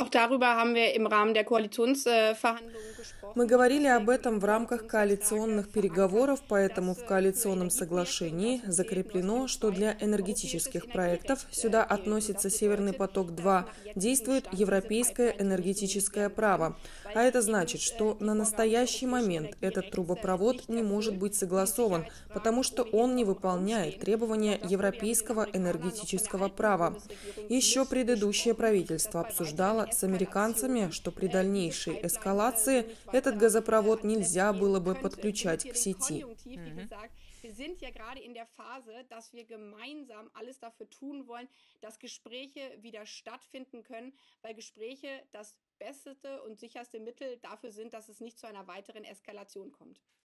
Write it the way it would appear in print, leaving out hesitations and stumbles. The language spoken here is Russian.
Auch darüber haben wir im Rahmen der Koalitionsverhandlungen Мы gesprochen, говорили dass wir об die этом в рамках Koalitionsaussage коалиционных verankert, переговоров, поэтому dass в nicht nur коалиционном Energiewende und соглашении dazu zählt Nord Stream закреплено, что 2 для europäisches энергетических проектов Energierecht сюда gilt. Und das относится «Северный bedeutet, dass поток-2», nach jetzigem действует Stand diese европейское Pipeline so nicht genehmigt энергетическое werden kann, право. weil А sie это eben значит, что die на Vorgaben des настоящий europäischen момент этот Energierechts трубопровод nicht не может erfüllt быть und die согласован, потому Sicherheitsfragen что ohnehin он не im Raum выполняет stehen. требования Das wurde ja von den европейского Amerikanern noch von der энергетического alten права. Bundesregierung Еще nicht предыдущее besprochen, dass правительство bei weiteren обсуждало с американцами, Eskalationen что при diese дальнейшей Pipeline so эскалации nicht этот weiter газопровод ans Netz нельзя gehen было бы könnte. Ich подключать benutze hier к den сети. Konjunktiv, wie gesagt. Wir sind ja gerade in der Phase, dass wir gemeinsam alles dafür tun wollen, dass Gespräche wieder stattfinden können, weil Gespräche das beste und sicherste Mittel dafür sind, dass es nicht zu einer weiteren Eskalation kommt.